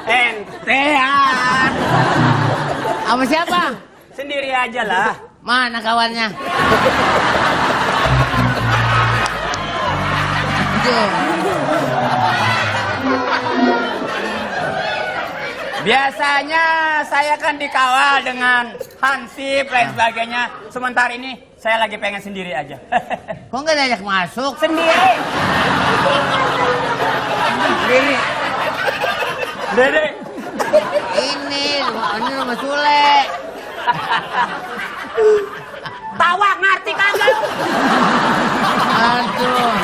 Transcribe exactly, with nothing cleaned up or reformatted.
Entean. Sama siapa? Sendiri aja lah. Mana kawannya? Biasanya saya kan dikawal dengan hansip lain sebagainya. Sementara ini saya lagi pengen sendiri aja. Kok nggak diajak masuk? Sendiri. Sendiri. Dede. Ini rumah ini rumah Sule. Tawa ngerti kagak? Aduh.